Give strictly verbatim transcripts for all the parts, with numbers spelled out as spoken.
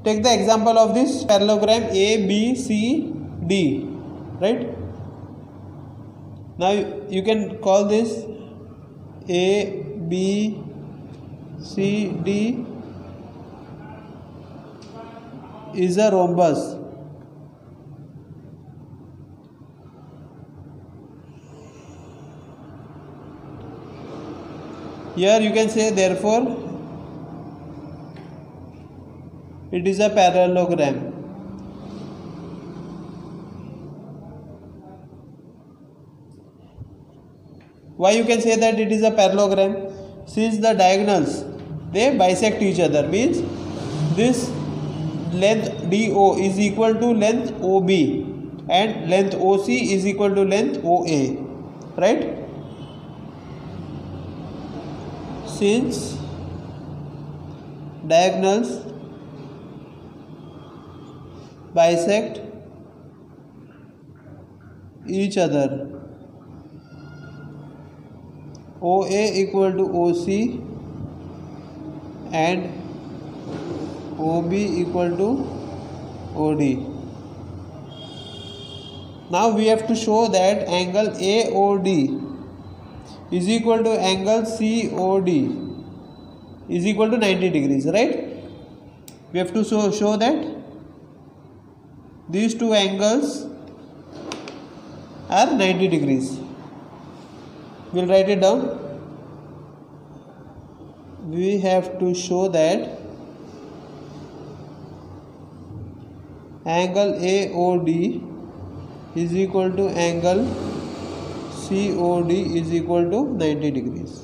take the example of this parallelogram A B C D, right? Now you can call this A B C D is a rhombus. Here you can say therefore it is a parallelogram. Why you can say that it is a parallelogram? Since the diagonals they bisect each other, means this length D O is equal to length O B and length O C is equal to length O A, right? Since diagonals bisect each other, O A equal to O C and O B equal to O D. Now we have to show that angle A O D is equal to angle C O D is equal to ninety degrees, right? We have to show, show that these two angles are ninety degrees. We'll write it down. We have to show that angle A O D is equal to angle C O D is equal to ninety degrees.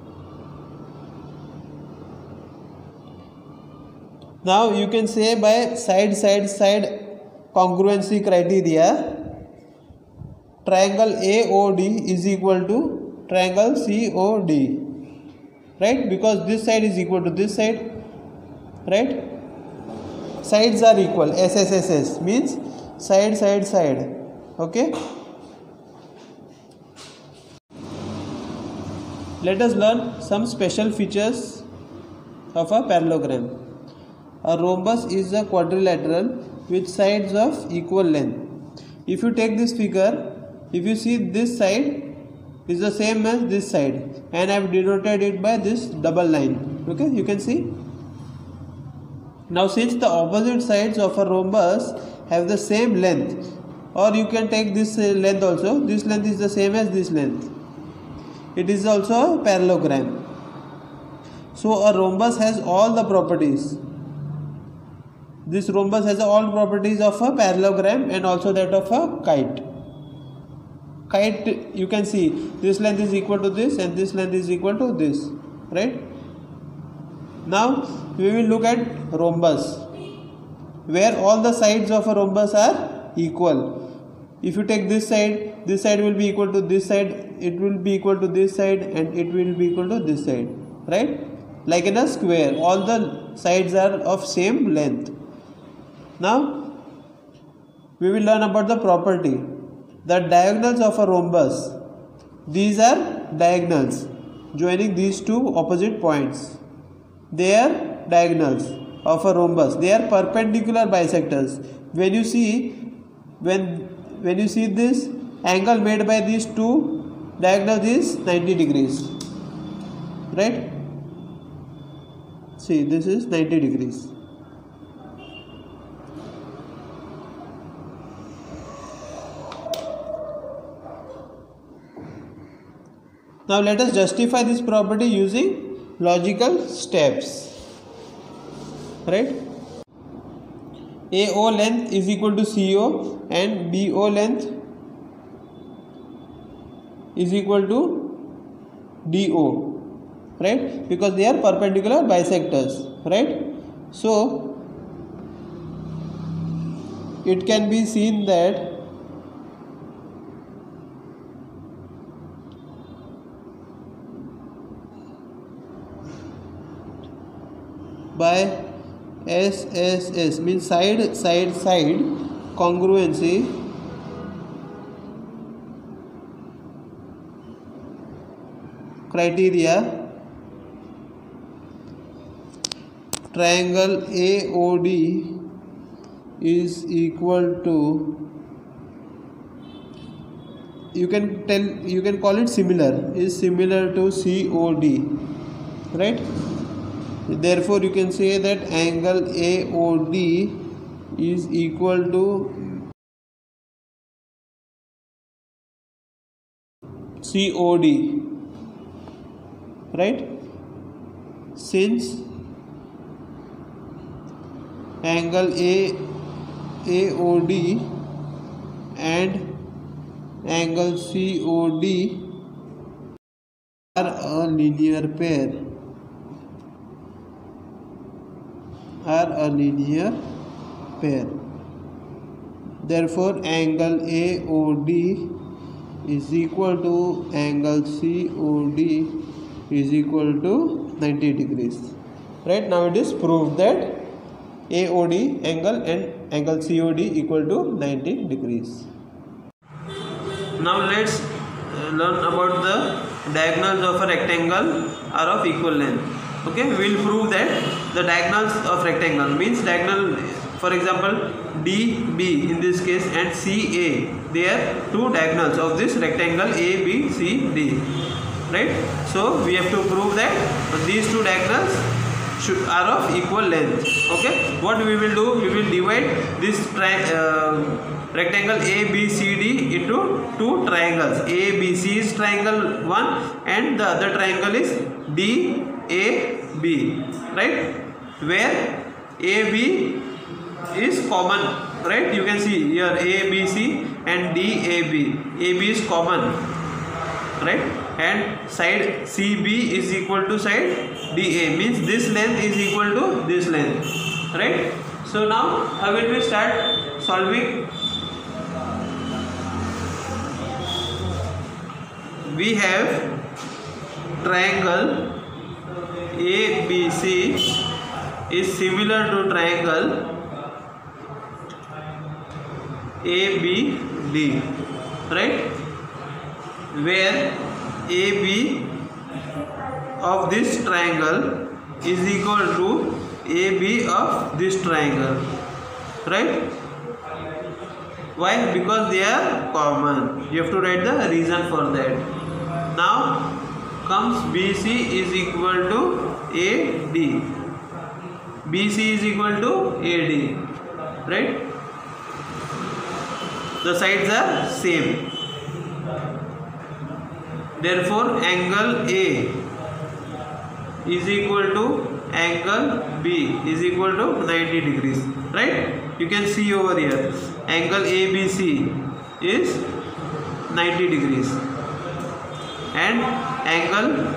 Now you can say by side side side congruency criteria, triangle A O D is equal to triangle C O D, right? Because this side is equal to this side, right? Sides are equal. S S S S means side side side. Okay, let us learn some special features of a parallelogram. A rhombus is a quadrilateral with sides of equal length. If you take this figure, if you see this side is the same as this side, and I have denoted it by this double line. Okay, you can see. Now since the opposite sides of a rhombus have the same length, or you can take this length also, this length is the same as this length, it is also a parallelogram. So a rhombus has all the properties. This rhombus has all properties of a parallelogram and also that of a kite. Kite, you can see this length is equal to this and this length is equal to this, right? Now we will look at rhombus, where all the sides of a rhombus are equal. If you take this side, this side will be equal to this side, it will be equal to this side, and it will be equal to this side, right? Like in a square, all the sides are of same length. Now we will learn about the property. The diagonals of a rhombus, these are diagonals joining these two opposite points. They are diagonals of a rhombus. They are perpendicular bisectors. When you see, when when you see this angle made by these two diagonals is ninety degrees, right? See, this is ninety degrees. Now let us justify this property using logical steps, right? A O length is equal to C O and B O length is equal to D O, right? Because they are perpendicular bisectors, right? So it can be seen that by S S S means side side side congruency criteria, triangle A O D is equal to, you can tell, you can call it similar, is similar to C O D, right? Therefore you can say that angle A O D is equal to C O D, right? Since angle A A O D and angle C O D are a linear pair, are a linear pair. Therefore angle A O D is equal to angle C O D is equal to ninety degrees. Right, now it is proved that A O D angle and angle C O D equal to ninety degrees. Now let's learn about the diagonals of a rectangle are of equal length. Okay, we will prove that the diagonals of rectangle means diagonal, for example D B in this case and C A, they are two diagonals of this rectangle A B C D, right? So we have to prove that these two diagonals should are of equal length. Okay, what we will do, we will divide this tri uh, rectangle A B C D into two triangles. A B C is triangle one and the other triangle is D A B, right, where A B is common, right? You can see here A B C and D A B. A B is common, right? And side C B is equal to side D A, means this length is equal to this length, right? So now how will we start solving? We have triangle A B C is similar to triangle A B D, right, where A B of this triangle is equal to A B of this triangle, right? Why? Because they are common. You have to write the reason for that. Now comes B C is equal to A D. B C is equal to A D, right? The sides are same. Therefore angle A is equal to angle B is equal to ninety degrees, right? You can see over here angle A B C is ninety degrees and angle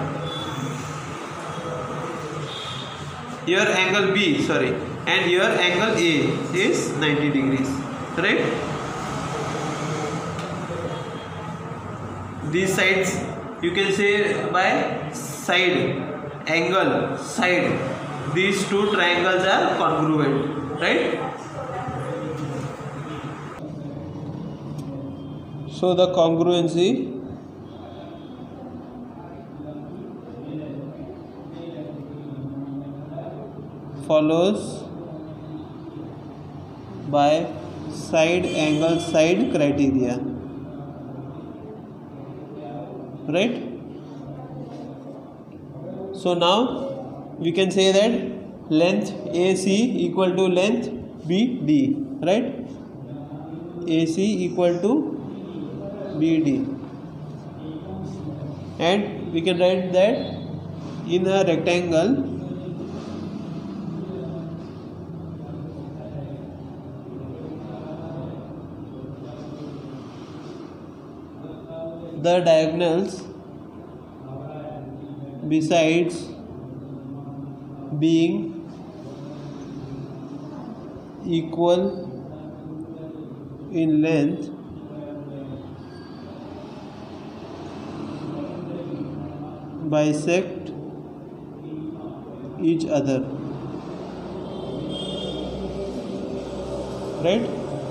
here angle B, sorry, and here angle A is ninety degrees, right? These sides you can say by side, angle, side, these two triangles are congruent, right? So the congruency follows by side angle side criteria, right? So now we can say that length A C equal to length B D, right? A C equal to B D, and we can write that in a rectangle the diagonals besides being equal in length bisect each other, right?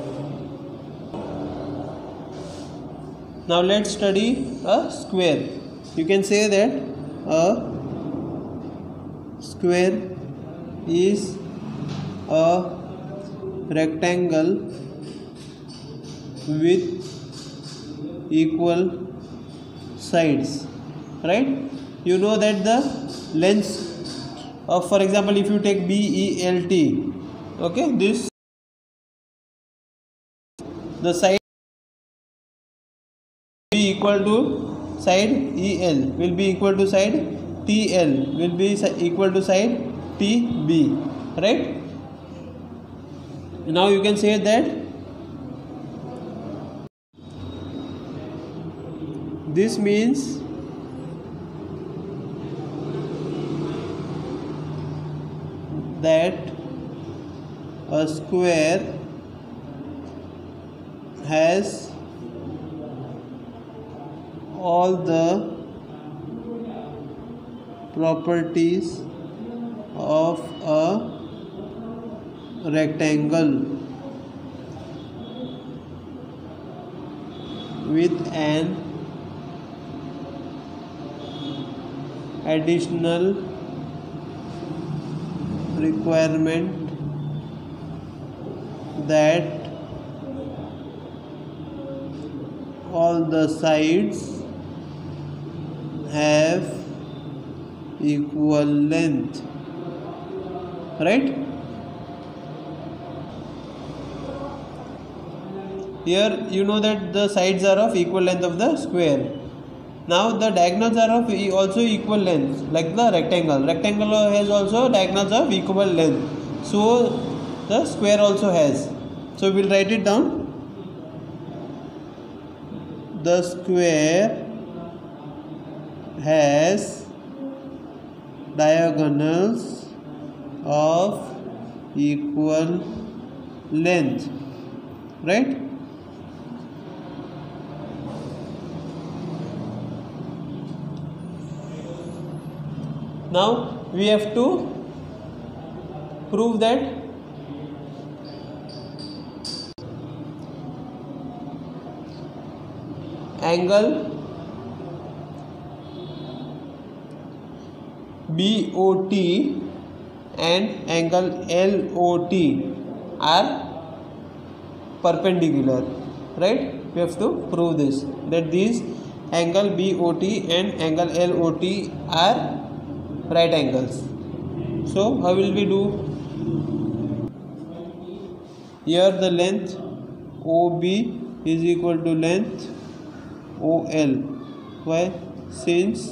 Now let's study a square. You can say that a square is a rectangle with equal sides, right? You know that the length of, for example, if you take B E L T, okay, this the side be equal to side E L will be equal to side T L will be equal to side T B, right? Now you can say that this means that a square has all the properties of a rectangle with an additional requirement that all the sides have equal length, right? Here you know that the sides are of equal length of the square. Now the diagonals are of also equal length, like the rectangle. Rectangle has also diagonals of equal length, so the square also has. So we'll write it down. The square has diagonals of equal length, right? Now we have to prove that angle B O T and angle L O T are perpendicular, right? We have to prove this, that these angle B O T and angle L O T are right angles. So how will we do? Here the length O B is equal to length O L. Why? Since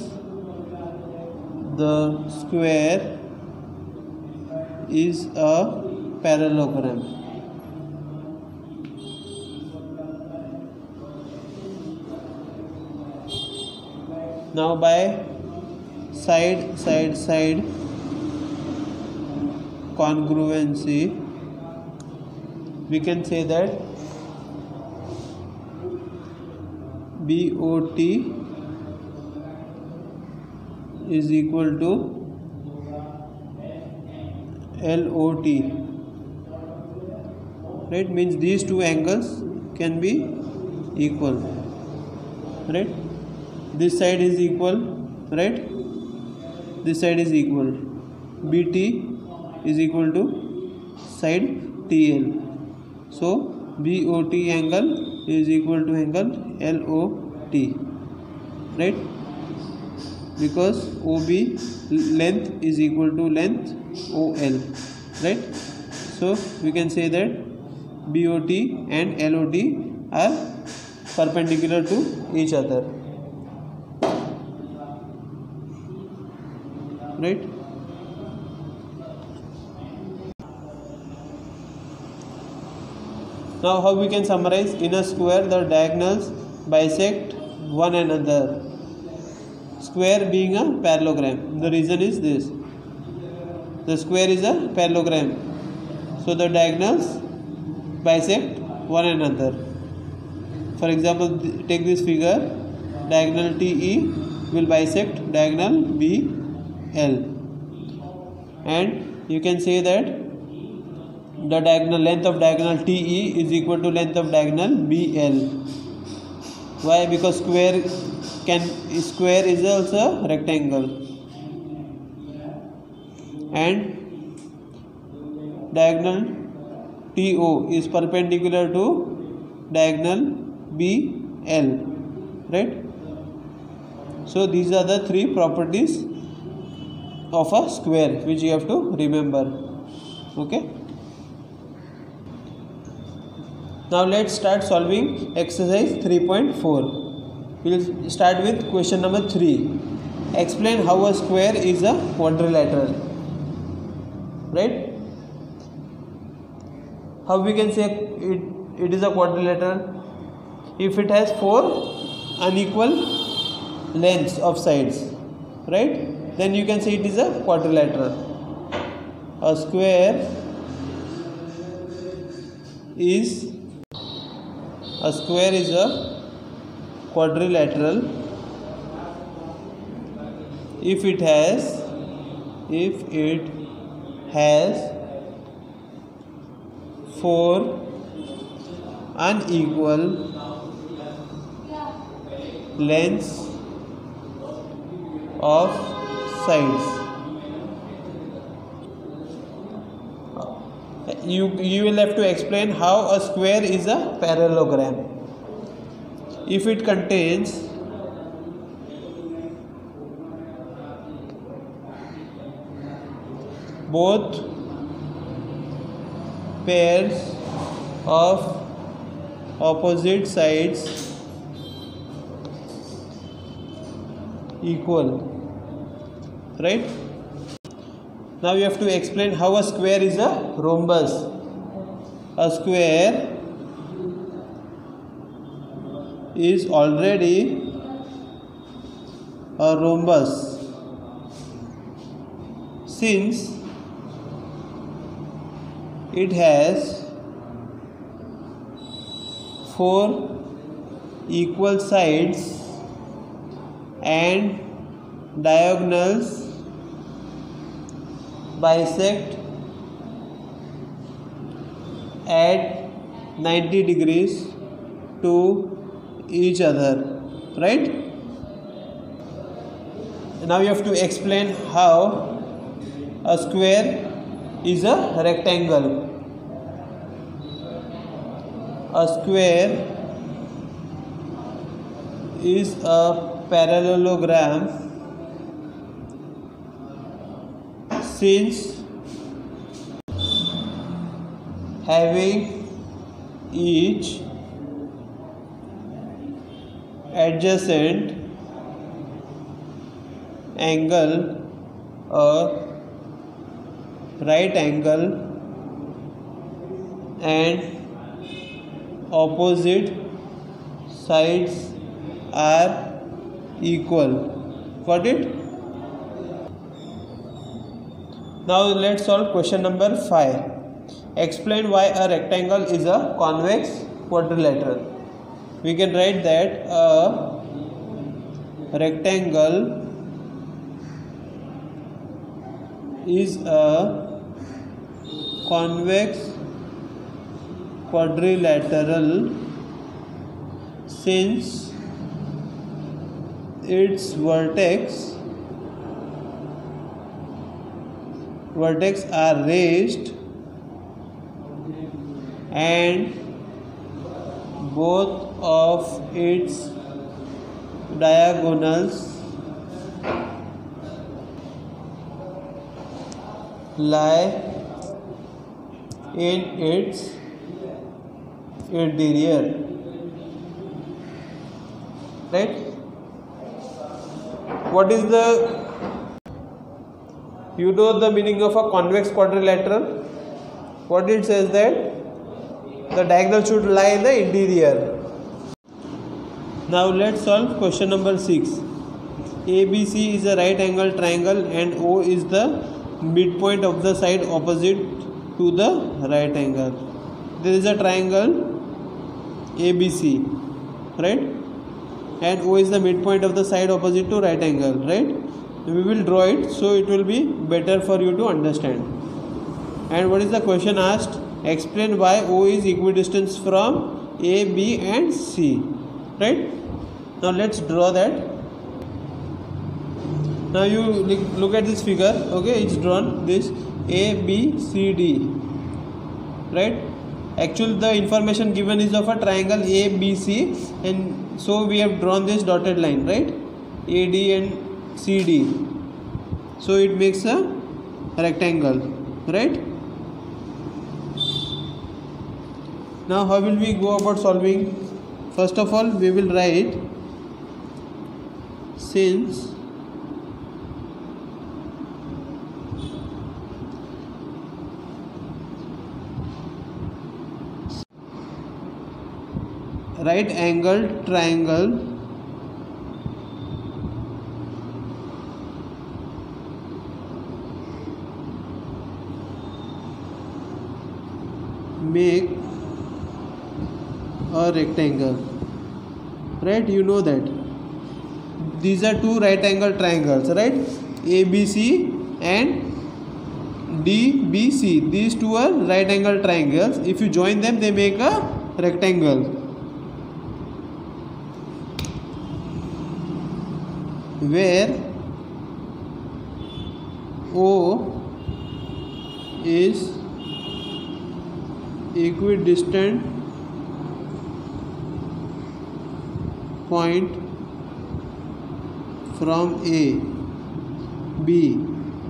the square is a parallelogram. Now by side side side congruency, we can say that B O T is equal to L O T, right? Means these two angles can be equal, right? This side is equal, right? This side is equal. B T is equal to side T L. So B O T angle is equal to angle L O T, right? Because O B length is equal to length O L, right? So we can say that B O T and L O T are perpendicular to each other, right? Now how we can summarize? In a square the diagonals bisect one another, square being a parallelogram. The reason is this: the square is a parallelogram, so the diagonals bisect one another. For example, take this figure, diagonal T E will bisect diagonal B L, and you can say that the diagonal length of diagonal T E is equal to length of diagonal B L. Why? Because square can square is also a rectangle, and diagonal T O is perpendicular to diagonal B L, right? So these are the three properties of a square which you have to remember. Okay, now let's start solving exercise three point four. We'll start with question number three. Explain how a square is a quadrilateral, right? How we can say it, it is a quadrilateral? If it has four unequal lengths of sides, right, then you can say it is a quadrilateral. A square is a square is a quadrilateral if it has if it has four unequal lengths of sides. You, you will have to explain how a square is a parallelogram. If it contains both pairs of opposite sides equal, right? Now you have to explain how a square is a rhombus. A square is already a rhombus since it has four equal sides and diagonals bisect at ninety degrees to each other, right? Now you have to explain how a square is a rectangle. A square is a parallelogram since having each adjacent angle a right angle and opposite sides are equal. Got it? Now let's solve question number five. Explain why a rectangle is a convex quadrilateral. We can write that a rectangle is a convex quadrilateral since its vertex vertex are raised and both of its diagonals lie in its interior, right? What is the you know the meaning of a convex quadrilateral? What it says that the diagonal should lie in the interior. Now let's solve question number six. A B C is a right angle triangle and O is the midpoint of the side opposite to the right angle. There is a triangle A B C, right? And O is the midpoint of the side opposite to right angle, right? We will draw it so it will be better for you to understand. And what is the question asked? Explain why O is equidistant from A, B and C, right? Now let's draw that. Now you look at this figure, okay? It's drawn this A, B, C, D, right? Actually the information given is of a triangle A B C, and so we have drawn this dotted line, right? A D and C D, so it makes a rectangle, right? Now how will we go about solving? First of all, we will write, since right angled triangle make a rectangle, right? You know that these are two right angle triangles, right? A B C and D B C. These two are right angle triangles. If you join them, they make a rectangle. Where O is equidistant point from A, B,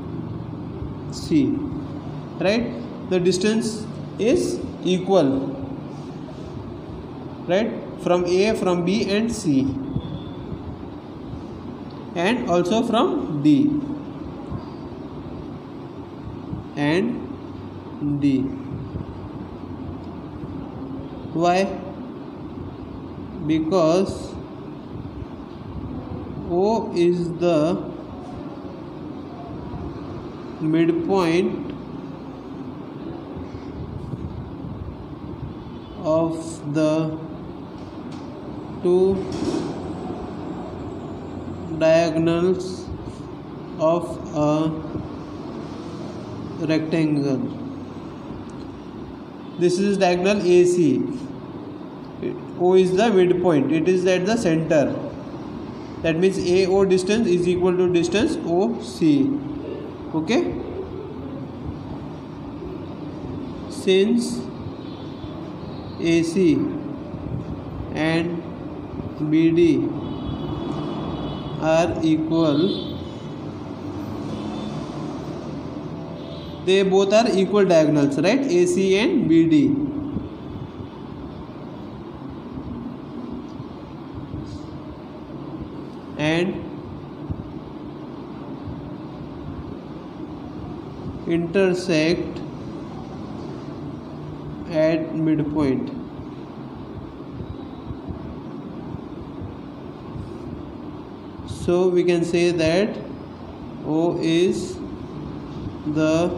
C, right? The distance is equal, right? From A, from B and C, and also from D and D. Why? Because O is the midpoint of the two diagonals of a rectangle. This is diagonal A C. O is the midpoint, it is at the center. That means A O distance is equal to distance O C. Okay? Since A C and B D are equal, they both are equal diagonals, right? A C and B D. And intersect at midpoint. So we can say that O is the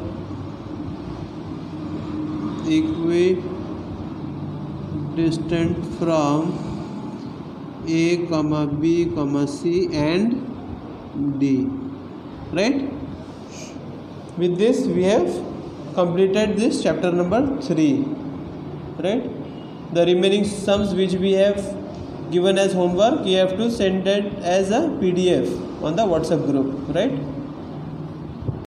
equidistant from A, comma B, comma C and D, right? With this we have completed this chapter number three, right? The remaining sums which we have given as homework, you have to send it as a P D F on the WhatsApp group, right?